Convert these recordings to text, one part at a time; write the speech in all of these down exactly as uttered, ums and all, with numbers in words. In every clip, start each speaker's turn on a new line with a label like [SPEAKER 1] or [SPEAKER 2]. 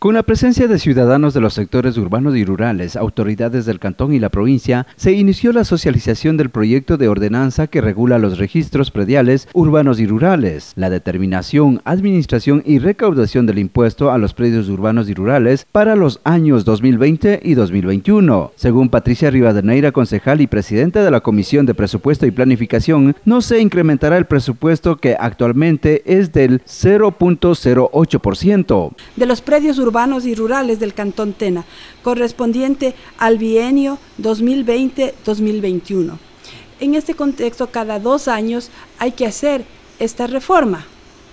[SPEAKER 1] Con la presencia de ciudadanos de los sectores urbanos y rurales, autoridades del cantón y la provincia, se inició la socialización del proyecto de ordenanza que regula los registros prediales urbanos y rurales, la determinación, administración y recaudación del impuesto a los predios urbanos y rurales para los años dos mil veinte y dos mil veintiuno. Según Patricia Rivadeneira, concejal y presidenta de la Comisión de Presupuesto y Planificación, no se incrementará el presupuesto que actualmente es del cero punto cero ocho por ciento.
[SPEAKER 2] De los predios urbanos y rurales del Cantón Tena, correspondiente al bienio dos mil veinte dos mil veintiuno. En este contexto, cada dos años hay que hacer esta reforma,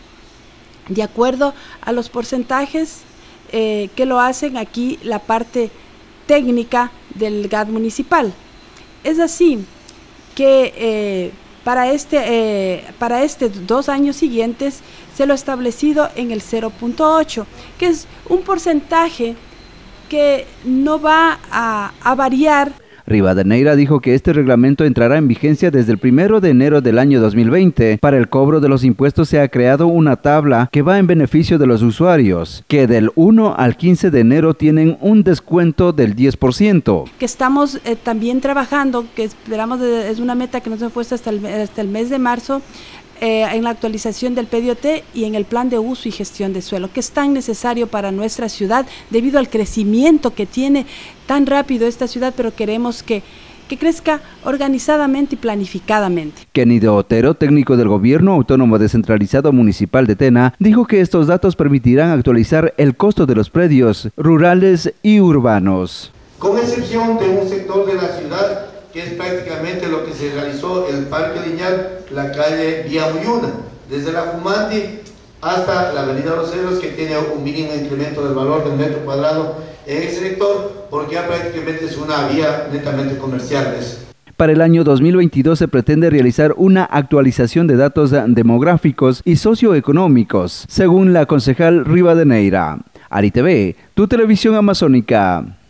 [SPEAKER 2] de acuerdo a los porcentajes eh, que lo hacen aquí la parte técnica del G A D municipal. Es así que eh, para este, eh, para este dos años siguientes se lo ha establecido en el cero punto ocho, que es un porcentaje que no va a, a variar.
[SPEAKER 1] Rivadeneira dijo que este reglamento entrará en vigencia desde el primero de enero del año dos mil veinte. Para el cobro de los impuestos se ha creado una tabla que va en beneficio de los usuarios, que del uno al quince de enero tienen un descuento del diez por ciento.
[SPEAKER 2] Que estamos eh, también trabajando, que esperamos, de, es una meta que nos hemos puesto hasta el, hasta el mes de marzo, Eh, en la actualización del P D O T y en el plan de uso y gestión de suelo, que es tan necesario para nuestra ciudad debido al crecimiento que tiene tan rápido esta ciudad, pero queremos que, que crezca organizadamente y planificadamente.
[SPEAKER 1] Kenido Otero, técnico del Gobierno Autónomo Descentralizado Municipal de Tena, dijo que estos datos permitirán actualizar el costo de los predios rurales y urbanos.
[SPEAKER 3] Con excepción de un sector de la ciudad, que es prácticamente lo que se realizó el Parque Lineal, la calle Vía Muyuna, desde la Fumati hasta la avenida Roseros, que tiene un mínimo incremento del valor del metro cuadrado en ese sector, porque ya prácticamente es una vía netamente comercial.
[SPEAKER 1] Para el año dos mil veintidós se pretende realizar una actualización de datos demográficos y socioeconómicos, según la concejal Rivadeneira. Ari T V, tu televisión amazónica.